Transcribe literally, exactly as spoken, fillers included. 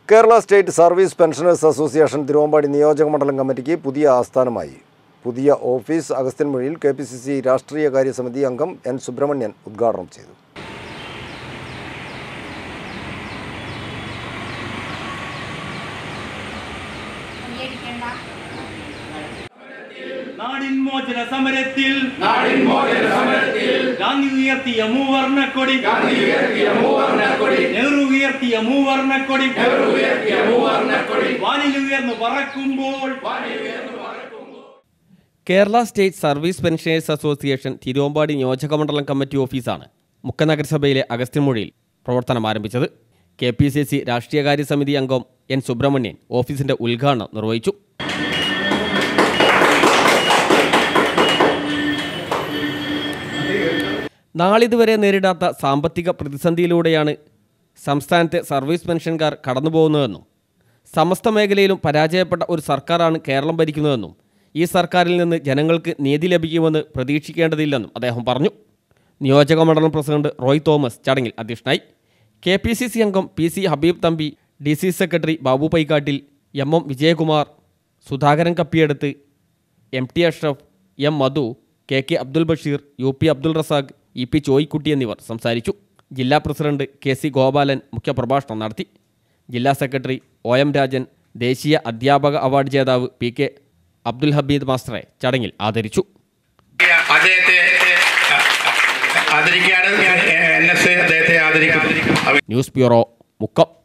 Kerala state service pensioners association Thiruvambady നിയോജക മണ്ഡലം കമ്മിറ്റിക്ക് പുതിയ ആസ്ഥാനമായി. പുതിയ ഓഫീസ് അഗസ്ത്യൻമുഴിയിൽ കെ പി സി സി രാഷ്ട്രീയകാര്യ സമിതി അംഗം എൻ സുബ്രഹ്മണ്യൻ ഉദ്ഘാടനം ചെയ്തു. നാടിൻമോചന സമരത്തിൽ ഗാന്ധി ഉയർത്തിയ മൂവർണ്ണക്കൊടി നെഹ്റു ഉയർത്തിയ മൂവർണ്ണക്കൊടി വാനിലുയർന്നു പറക്കുമ്പോൾ Kerala state service pensioners association Thiruvambady നിയോജകമണ്ഡലം കമ്മിറ്റി ഓഫീസാണ് മുക്ക നഗരസഭയിലെ അഗസ്ത്യൻമുഴിയിൽ പ്രവർത്തനം ആരംഭിച്ചത്. കെ പി സി സി രാഷ്ട്രീയകാര്യ സമിതി അംഗം എൻ സുബ്രഹ്മണ്യൻ ഓഫീസിന്റെ ഉദ്ഘാടനം നിർവഹിച്ചു. നാളിതുവരെ നേരിടാത്ത സാമ്പത്തിക പ്രതിസന്ധിയിലൂടെയാണ് സംസ്ഥാനത്തെ സർവീസ് പെൻഷൻകാർ കടന്നുപോകുന്നതെന്നും സമസ്ത മേഖലയിലും പരാജയപ്പെട്ട ഒരു സർക്കാരാണ് കേരളം ഭരിക്കുന്നതെന്നും ഈ സർക്കാരിൽ നിന്ന് ജനങ്ങൾക്ക് നീതി ലഭിക്കുമെന്ന് പ്രതീക്ഷിക്കേണ്ടതില്ലെന്നും അദ്ദേഹം പറഞ്ഞു. നിയോജക മണ്ഡലം പ്രസിഡന്റ് റോയ് തോമസ് ചടങ്ങിൽ അധ്യക്ഷനായി. കെ പി സി സി അംഗം P C Habeeb Thampi, D C secretary Babu Paikkattil, M M Vijayakumar, Sudhakaran Kappiyeduthu, M T Ashraf, M Madhu, K K Abdul Basheer, U P Abdul Razak, E P Choykutty എന്നിവർ സംസാരിച്ചു. ജില്ലാ പ്രസിഡന്റ് കെ സി ഗോപാലൻ മുഖ്യപ്രഭാഷണം നടത്തി. ജില്ലാ സെക്രട്ടറി ഒ എം രാജൻ, ദേശീയ അധ്യാപക അവാർഡ് ജേതാവ് പി കെ അബ്ദുൽ ഹമീദ് മാസ്റ്ററെ ചടങ്ങിൽ ആദരിച്ചു. News bureau, Mukkam.